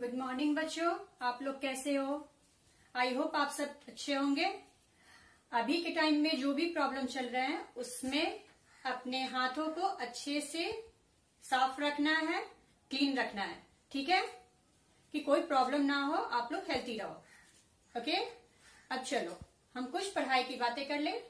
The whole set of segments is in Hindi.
गुड मॉर्निंग बच्चों, आप लोग कैसे हो? आई होप आप सब अच्छे होंगे। अभी के टाइम में जो भी प्रॉब्लम चल रहा है उसमें अपने हाथों को अच्छे से साफ रखना है, क्लीन रखना है, ठीक है, कि कोई प्रॉब्लम ना हो, आप लोग हेल्थी रहो। ओके, अब चलो हम कुछ पढ़ाई की बातें कर ले।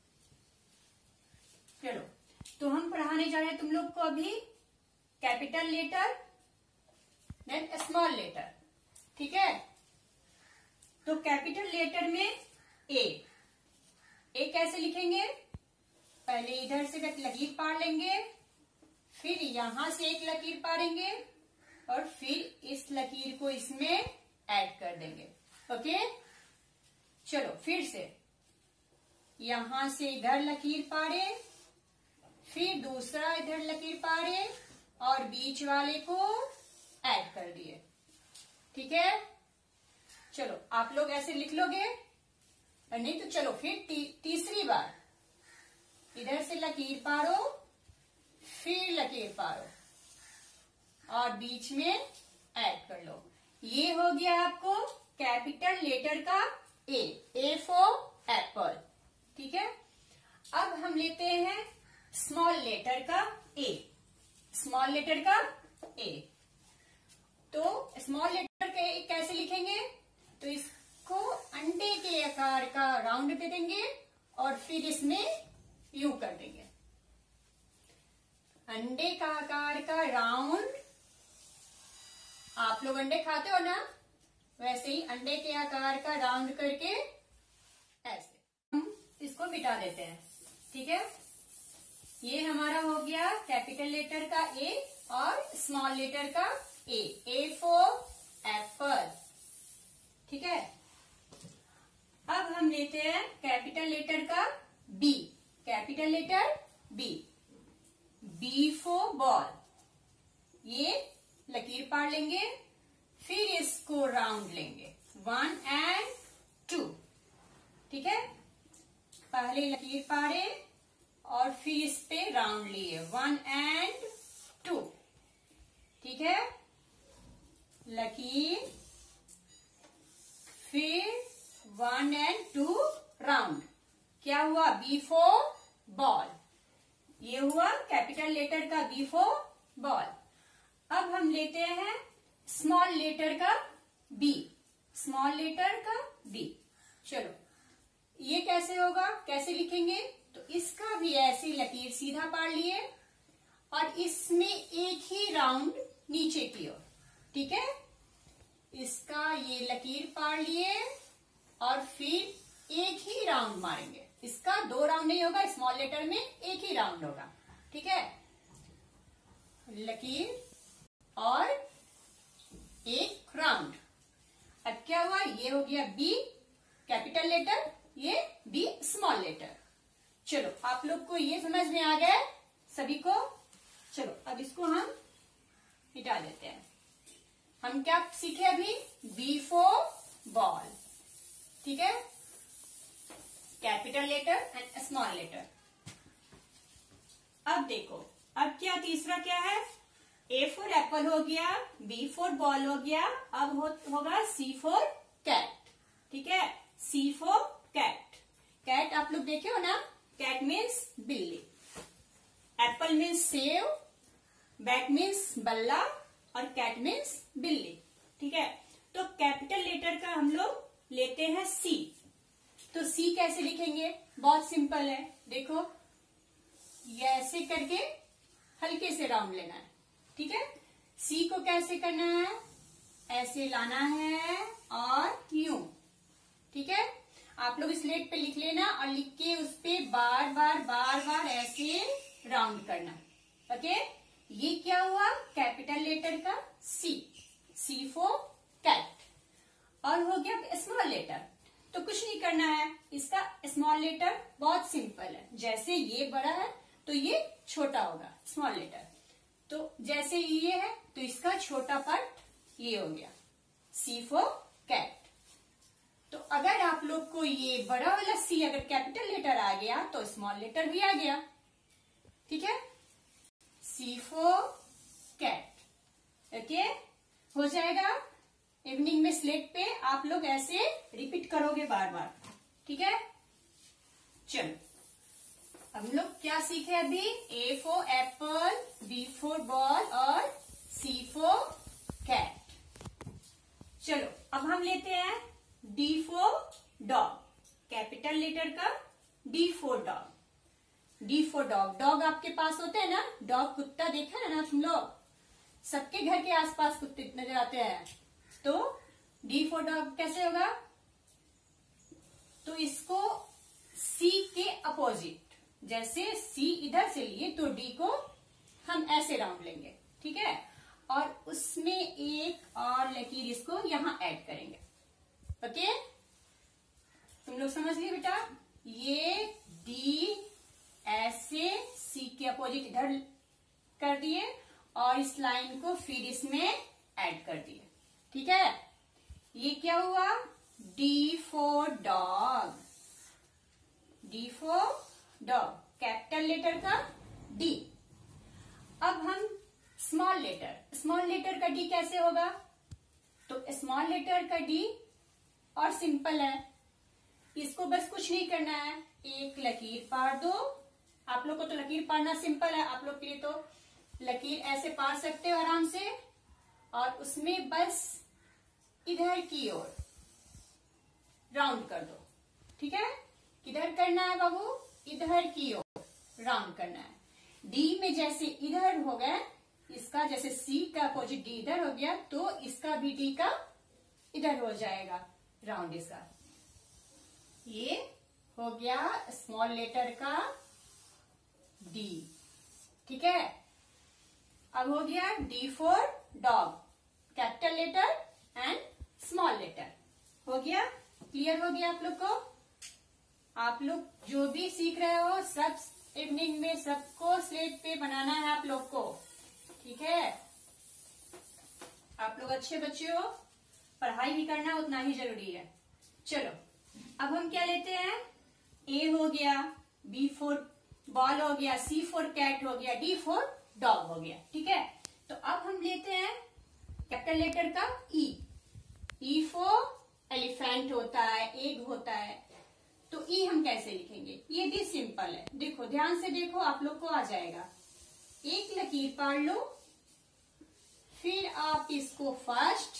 चलो तो हम पढ़ाने जा रहे हैं तुम लोग को अभी capital letter then small letter, ठीक है। तो कैपिटल लेटर में ए कैसे लिखेंगे? पहले इधर से लकीर पार लेंगे, फिर यहां से एक लकीर पारेंगे और फिर इस लकीर को इसमें ऐड कर देंगे। ओके, चलो फिर से यहां से इधर लकीर पारे, फिर दूसरा इधर लकीर पारे और बीच वाले को ऐड कर दिए, ठीक है। चलो आप लोग ऐसे लिख लोगे, और नहीं तो चलो फिर तीसरी बार इधर से लकीर पारो, फिर लकीर पारो और बीच में ऐड कर लो। ये हो गया आपको कैपिटल लेटर का ए फॉर एप्पल, ठीक है। अब हम लेते हैं स्मॉल लेटर का ए। स्मॉल लेटर का ए, तो स्मॉल लेटर के ए कैसे लिखेंगे? तो इसको अंडे के आकार का राउंड दे देंगे और फिर इसमें यू कर देंगे। अंडे का आकार का राउंड, आप लोग अंडे खाते हो ना, वैसे ही अंडे के आकार का राउंड करके ऐसे हम इसको मिटा देते हैं, ठीक है। ये हमारा हो गया कैपिटल लेटर का ए और स्मॉल लेटर का ए फॉर एप्पल, ठीक है। अब हम लेते हैं कैपिटल लेटर का B. Capital letter B for ball. ये लकीर पार लेंगे, फिर इसको राउंड लेंगे 1 and 2, ठीक है। पहले लकीर पारे और फिर इस पे राउंड लिए 1 and 2, ठीक है। लकीर, फिर 1 and 2 राउंड। क्या हुआ? B for ball. ये हुआ कैपिटल लेटर का बी फॉर बॉल। अब हम लेते हैं स्मॉल लेटर का बी। स्मॉल लेटर का बी, चलो ये कैसे होगा, कैसे लिखेंगे? तो इसका भी ऐसी लकीर सीधा पार लिए और इसमें एक ही राउंड नीचे की ओर, ठीक है। इसका ये लकीर पार लिए और फिर एक ही राउंड मारेंगे। इसका 2 राउंड नहीं होगा, स्मॉल लेटर में एक ही राउंड होगा, ठीक है। लकीर और एक राउंड। अब क्या हुआ? ये हो गया बी कैपिटल लेटर, ये बी स्मॉल लेटर। चलो आप लोग को ये समझ में आ गया सभी को? चलो अब इसको हम मिटा देते हैं। हम क्या सीखे अभी? बी फॉर बॉल, ठीक है। Capital letter and small letter. अब देखो, अब क्या तीसरा क्या है? ए फॉर एप्पल हो गया, बी फॉर बॉल हो गया, अब होगा सी फॉर कैट, ठीक है। सी फॉर कैट। कैट आप लोग देखे हो ना, कैट मीन्स बिल्ली, एप्पल मीन्स सेव, बैट मीन्स बल्ला और कैट मीन्स बिल्ली, ठीक है। तो कैपिटल लेटर का हम लोग लेते हैं सी। तो सी कैसे लिखेंगे? बहुत सिंपल है, देखो ये ऐसे करके हल्के से राउंड लेना है, ठीक है। सी को कैसे करना है? ऐसे लाना है और यूं, ठीक है। आप लोग स्लेट पे लिख लेना और लिख के उस पे बार बार ऐसे राउंड करना, ओके। ये क्या हुआ? कैपिटल लेटर का सी, सी फॉर कैट। और हो गया स्मॉल लेटर। तो कुछ नहीं करना है, इसका स्मॉल लेटर बहुत सिंपल है। जैसे ये बड़ा है तो ये छोटा होगा स्मॉल लेटर, तो जैसे ये है तो इसका छोटा पार्ट ये हो गया, सी फॉर कैट। तो अगर आप लोग को ये बड़ा वाला सी अगर कैपिटल लेटर आ गया तो स्मॉल लेटर भी आ गया, ठीक है। सी फॉर कैट, ओके, हो जाएगा। इवनिंग में स्लेट पे आप लोग ऐसे रिपीट करोगे बार बार, ठीक है। चलो हम लोग क्या सीखे अभी, A for apple, B for ball और सी फॉर कैट। चलो अब हम लेते हैं D for dog, capital letter का D for dog. D for dog, dog आपके पास होते हैं ना, डॉग कुत्ता देखा है ना तुम लोग, सबके घर के आसपास कुत्ते नजर आते हैं। तो डी फॉर डॉग कैसे होगा, तो इसको सी के अपोजिट, जैसे सी इधर से लिए तो डी को हम ऐसे राउंड लेंगे, ठीक है, और उसमें एक और लकीर इसको यहां ऐड करेंगे। ओके, तुम लोग समझ लिए बेटा, ये डी ऐसे सी के अपोजिट इधर कर दिए और इस लाइन को फिर इसमें ऐड कर दिए, ठीक है। ये क्या हुआ, D for dog, D for dog, capital letter का डी। अब हम स्मॉल लेटर का डी कैसे होगा, तो स्मॉल लेटर का डी और सिंपल है, इसको बस कुछ नहीं करना है, एक लकीर पार दो। आप लोग को तो लकीर पारना सिंपल है, आप लोग के लिए तो लकीर ऐसे पार सकते हो आराम से, और उसमें बस इधर की ओर राउंड कर दो, ठीक है। किधर करना है बाबू, इधर की ओर राउंड करना है। डी में जैसे इधर हो गया, इसका जैसे सी का अपोजिट डी इधर हो गया, तो इसका भी डी का इधर हो जाएगा राउंड इसका। ये हो गया स्मॉल लेटर का डी, ठीक है। अब हो गया D for dog, capital letter and small letter, हो गया, क्लियर हो गया आप लोग को। आप लोग जो भी सीख रहे हो सब इवनिंग में सबको स्लेट पे बनाना है आप लोग को, ठीक है। आप लोग अच्छे बच्चे हो, पढ़ाई भी करना उतना ही जरूरी है। चलो अब हम क्या लेते हैं, ए हो गया, बी फॉर बॉल हो गया, सी फॉर कैट हो गया, डी फॉर डॉग हो गया, ठीक है। तो अब हम लेते हैं कैपिटल लेटर का ई। ई फॉर एलिफेंट होता है, एग होता है, तो ई हम कैसे लिखेंगे, ये भी सिंपल है। देखो ध्यान से देखो, आप लोग को आ जाएगा। एक लकीर पार लो, फिर आप इसको फर्स्ट,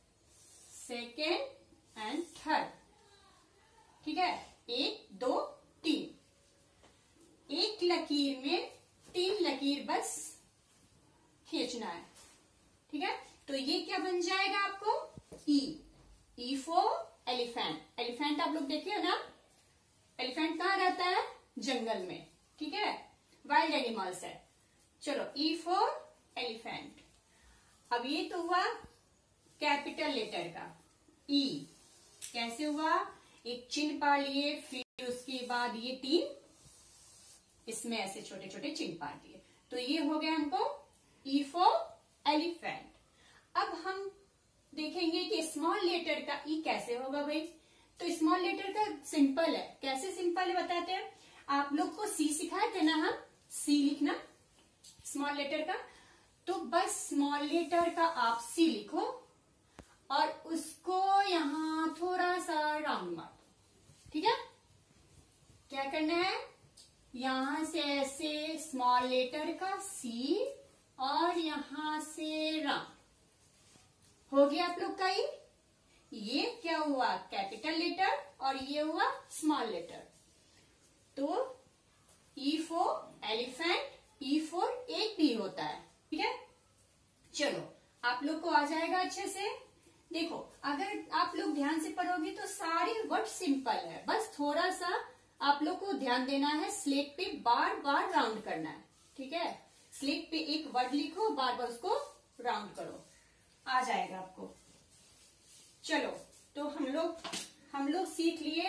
सेकेंड एंड थर्ड, ठीक है, 1 2 3, एक लकीर में 3 लकीर बस खींचना है, ठीक है। तो ये क्या बन जाएगा आपको, ई फॉर एलिफेंट। एलिफेंट आप लोग देखे हो ना, एलिफेंट कहाँ रहता है, जंगल में, ठीक है, वाइल्ड एनिमल्स है। चलो ई फॉर एलिफेंट। अब ये तो हुआ कैपिटल लेटर का ई, कैसे हुआ, एक चिन्ह पा लिए, फिर उसके बाद ये 3 इसमें ऐसे छोटे छोटे चिन्ह पा दिए, तो ये हो गया हमको ई फॉर एलिफेंट। अब हम देखेंगे कि स्मॉल लेटर का ई कैसे होगा भाई। तो स्मॉल लेटर का सिंपल है, कैसे सिंपल है बताते हैं। आप लोग को सी सिखाए थे ना हम, सी लिखना स्मॉल लेटर का, तो बस स्मॉल लेटर का आप सी लिखो और उसको यहां थोड़ा सा राउंड मार दो, ठीक है। क्या करना है, यहां से ऐसे स्मॉल लेटर का सी और यहां से राउंड हो गया आप लोग का ई। ये क्या हुआ, कैपिटल लेटर, और ये हुआ स्मॉल लेटर। तो E for elephant, E for एक भी होता है, ठीक है। चलो आप लोग को आ जाएगा अच्छे से। देखो अगर आप लोग ध्यान से पढ़ोगे तो सारे वर्ड सिंपल है, बस थोड़ा सा आप लोग को ध्यान देना है, स्लेट पे बार बार राउंड करना है, ठीक है। स्लेट पे एक वर्ड लिखो, बार बार उसको राउंड करो, आ जाएगा आपको। चलो तो हम लोग सीख लिए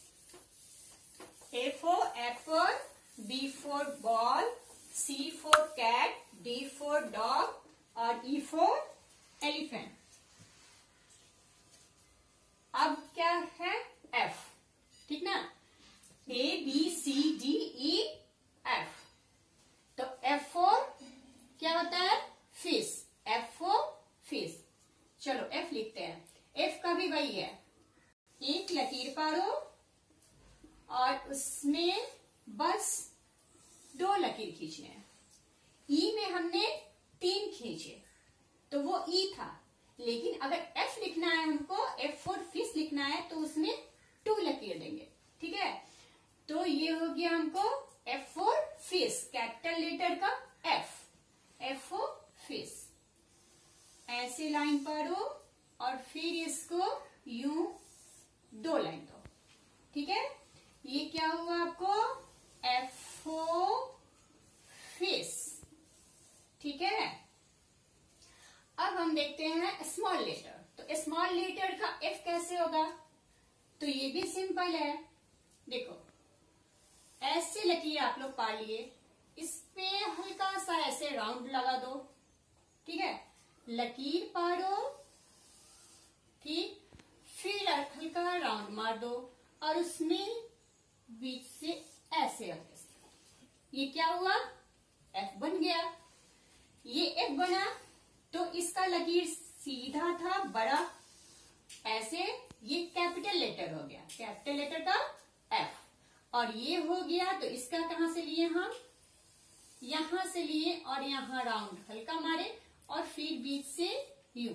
A for apple, B for ball, C for cat, D for dog और ई फॉर एलिफेंट। अब क्या है एफ, ठीक ना, A B C D E F. तो एफ फॉर क्या होता है, फिश, एफ फॉर फिश। चलो एफ लिखते हैं। एफ का भी वही है, एक लकीर पारो और उसमें बस 2 लकीर खींचने हैं। ई में हमने 3 खींचे तो वो ई था, लेकिन अगर एफ लिखना है हमको, एफ फॉर फिश लिखना है तो उसमें 2 लकीर देंगे। ठीक है, तो ये हो गया हमको F for fish, capital letter का एफ, एफ फॉर फिश। ऐसे लाइन पढ़ो और फिर इसको यूं 2 लाइन दो। ठीक है, ये क्या हुआ आपको, एफ फॉर फिश। ठीक है, अब हम देखते हैं स्मॉल लेटर। तो स्मॉल लेटर का एफ कैसे होगा, तो ये भी सिंपल है। देखो ऐसे लकीर आप लोग पा लिए, इस पे हल्का सा ऐसे राउंड लगा दो। ठीक है, लकीर पारो, ठीक, फिर हल्का राउंड मार दो और उसमें बीच से ऐसे हल्के से, ये क्या हुआ, एफ बन गया। ये एफ बना तो इसका लकीर सीधा था, बड़ा ऐसे, ये कैपिटल लेटर हो गया, कैपिटल लेटर का एफ। और ये हो गया तो इसका कहां से लिए हम, यहां से लिए और यहां राउंड हल्का मारे और फिर बीच से यू,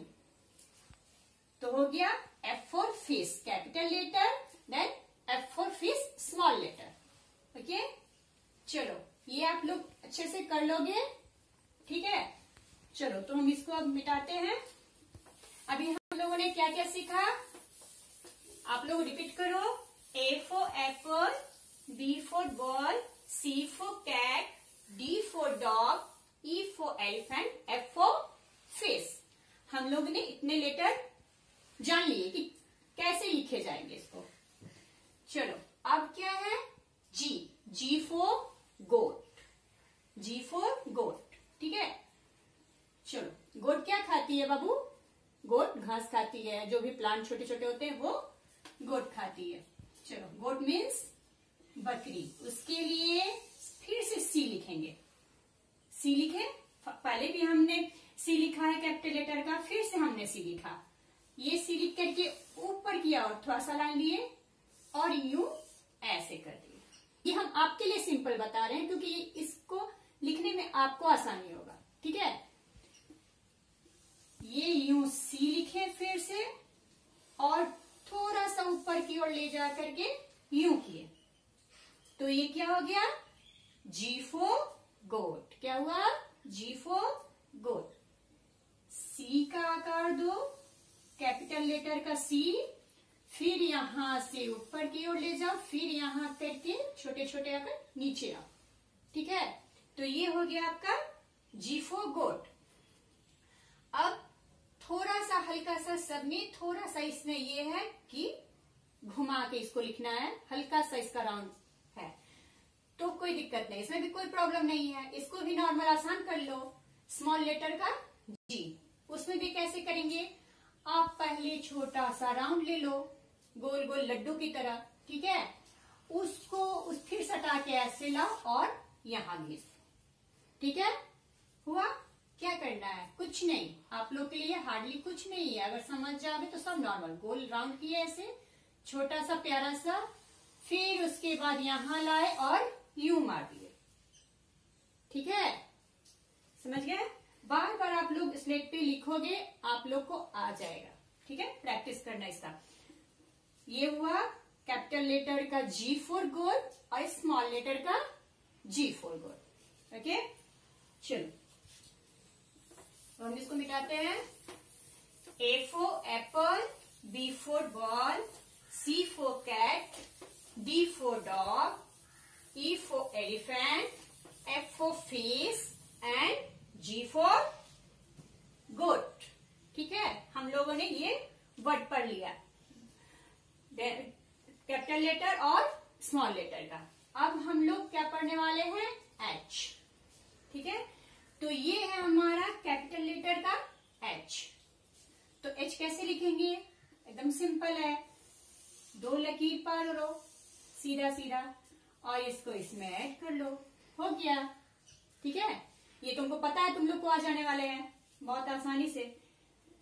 तो हो गया F for fish capital letter, then F for fish small letter. Okay, चलो ये आप लोग अच्छे से कर लोगे। ठीक है, चलो तो हम इसको अब मिटाते हैं। अभी हम लोगों ने क्या क्या सीखा, आप लोग रिपीट करो। A for apple, B for ball, C for cat, D for dog, E for elephant, F for fish. हम लोग ने इतने लेटर जान लिए कि कैसे लिखे जाएंगे इसको। चलो अब क्या है, जी, जी for goat, ji for goat. ठीक है, चलो गोट क्या खाती है बाबू, गोट घास खाती है, जो भी प्लांट छोटे छोटे होते हैं वो गोट खाती है। चलो गोट मीन्स बकरी, उसके लिए फिर से सी लिखेंगे। सी लिखे, पहले भी हमने सी लिखा है कैपिटल लेटर का, फिर से हमने सी लिखा। ये सी लिख करके ऊपर किया और थोड़ा सा लाइन लिए और यूं ऐसे कर दिए। ये हम आपके लिए सिंपल बता रहे हैं क्योंकि इसको लिखने में आपको आसानी होगा। ठीक है, ये यूं सी लिखे फिर से और थोड़ा सा ऊपर की ओर ले जा करके यूं किए, तो ये क्या हो गया, जी फॉर गोट। क्या हुआ, जी फॉर गोट। सी का आकार दो, कैपिटल लेटर का सी, फिर यहां से ऊपर की ओर ले जाओ, फिर यहां करके छोटे छोटे आकर नीचे आओ। ठीक है, तो ये हो गया आपका जी फॉर गोट। अब थोड़ा सा हल्का सा सब में थोड़ा सा इसमें ये है कि घुमा के इसको लिखना है, हल्का सा इसका राउंड है तो कोई दिक्कत नहीं, इसमें भी कोई प्रॉब्लम नहीं है। इसको भी नॉर्मल आसान कर लो। स्मॉल लेटर का जी, उसमें भी कैसे करेंगे, आप पहले छोटा सा राउंड ले लो, गोल गोल लड्डू की तरह। ठीक है, उसको फिर सटा के ऐसे लाओ और यहां घिस। ठीक है, हुआ। क्या करना है, कुछ नहीं, आप लोग के लिए हार्डली कुछ नहीं है। अगर समझ जाओगे तो सब नॉर्मल गोल राउंड किए ऐसे छोटा सा प्यारा सा, फिर उसके बाद यहां लाए और यूं मार दिए। ठीक है, समझ गए। बार बार आप लोग स्लेट पे लिखोगे, आप लोग को आ जाएगा। ठीक है, प्रैक्टिस करना इसका। ये हुआ कैपिटल लेटर का जी फॉर गोट और स्मॉल लेटर का जी फॉर गोट। ओके, चलो हम इसको मिटाते हैं। A for apple, B for ball, C for cat, D for dog, E for elephant, F for fish and G for goat. ठीक है, हम लोगों ने ये वर्ड पढ़ लिया, कैपिटल लेटर और स्मॉल लेटर का। अब हम लोग क्या पढ़ने वाले हैं, एच। ठीक है, तो ये है हमारा कैपिटल लेटर का एच। तो एच कैसे लिखेंगे, एकदम सिंपल है, 2 लकीर पार लो सीधा सीधा और इसको इसमें ऐड कर लो, हो गया। ठीक है, ये तुमको पता है, तुम लोग को आ जाने वाले हैं बहुत आसानी से।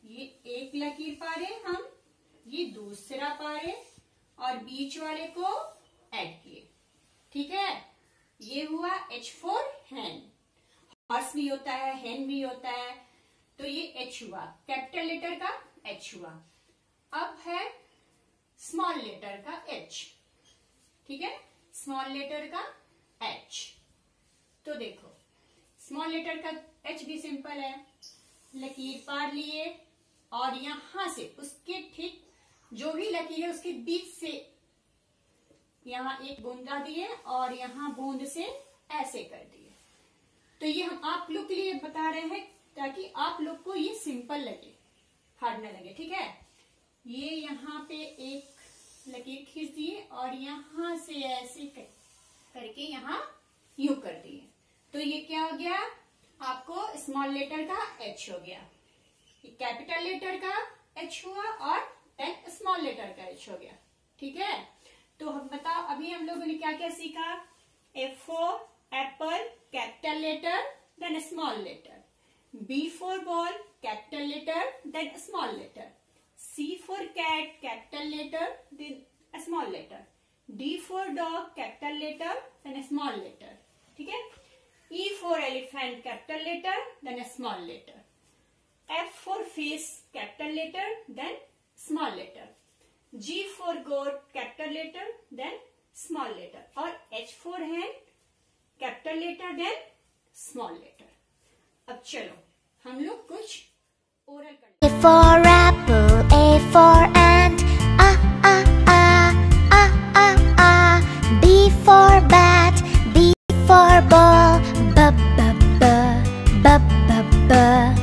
ये एक लकीर पा रहे हम, ये दूसरा पा रहे और बीच वाले को ऐड किए। ठीक है, ये हुआ H4 hen। हॉर्स भी होता है, hen भी होता है, तो ये H हुआ, कैपिटल लेटर का H हुआ। अब है स्मॉल लेटर का H। ठीक है, स्मॉल लेटर का H। तो देखो स्मॉल लेटर का H भी सिंपल है, लकीर पार लिए और यहां से उसके ठीक जो भी लकीर है उसके बीच से यहां एक बूंदा दिए और यहां बूंद से ऐसे कर दिए। तो ये हम आप लोग के लिए बता रहे हैं ताकि आप लोग को ये सिंपल लगे, हार्ड न लगे। ठीक है, ये यहाँ पे एक लकीर खींच दिए और यहां से ऐसे करके यहाँ यूं कर दिए। तो ये क्या हो गया, आपको स्मॉल लेटर का H हो गया, कैपिटल लेटर का H हुआ और देन स्मॉल लेटर का H हो गया। ठीक है, तो हम बताओ अभी हम लोगों ने क्या क्या सीखा। A for apple, capital letter then small letter. B for ball, capital letter then small letter. C for cat, capital letter then small letter. D for dog, capital letter then small letter. ठीक है, E for elephant, capital letter then small letter. F for fish, capital letter then small letter. G for goat, capital letter then small letter. और H for hen, capital letter then small letter. अब चलो हम लोग कुछ ओरल कर। A for apple, A for ant, B for bat, B for ball, B, B, B, B, B, B.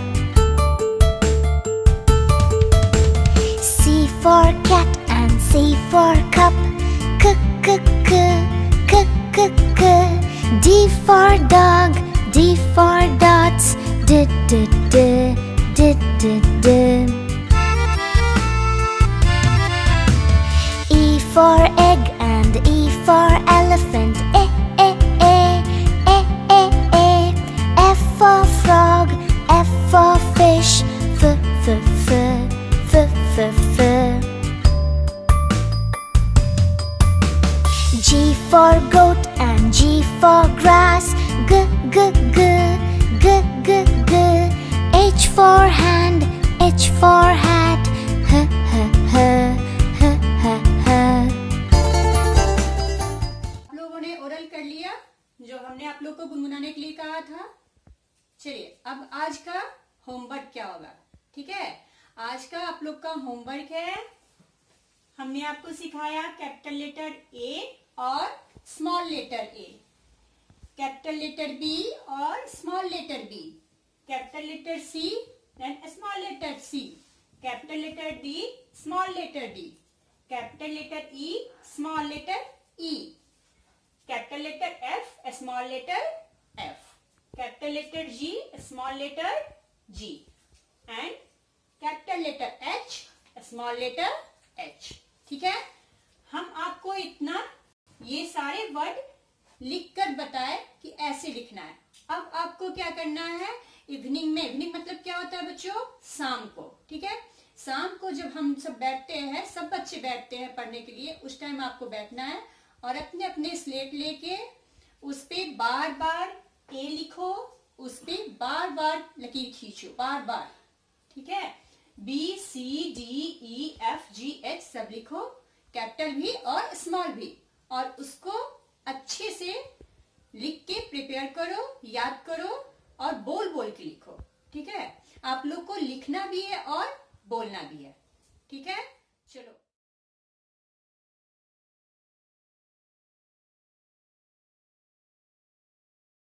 C for cat and C for cup, C, C, C, C, C, C. D for dog, D for dots, D, D, D, D, D, D. E for egg and E for elephant, E, E, E, E, E, E. F for frog, F for fish, F, F, F, F, F, F. G for goat and G for grass, G, G, G, G, G, G. H for hand, H for hat, H, H, H, H, H, H. आप लोगों ने ओरल कर लिया जो हमने आप लोग को गुनगुनाने के लिए कहा था। चलिए अब आज का होमवर्क क्या होगा। ठीक है, आज का आप लोग का होमवर्क है, हमने आपको सिखाया कैपिटल लेटर A और small letter A, capital letter B और small letter B, capital letter C then small letter C, capital letter D small letter D, capital letter E small letter E, capital letter F small letter F, capital letter G small letter G and capital letter H small letter H। ठीक है, हम आपको इतना ये सारे वर्ड लिखकर बताए कि ऐसे लिखना है। अब आपको क्या करना है, इवनिंग में, इवनिंग मतलब क्या होता है बच्चों, शाम को। ठीक है, शाम को जब हम सब बैठते हैं, सब बच्चे बैठते हैं पढ़ने के लिए, उस टाइम आपको बैठना है और अपने अपने स्लेट लेके उस पे बार बार A लिखो, उस पे बार बार लकीर खींचो, बार बार। ठीक है, B C D E F G H सब लिखो, कैपिटल भी और स्मॉल भी, और उसको अच्छे से लिख के प्रिपेयर करो, याद करो और बोल बोल के लिखो। ठीक है, आप लोग को लिखना भी है और बोलना भी है। ठीक है, चलो।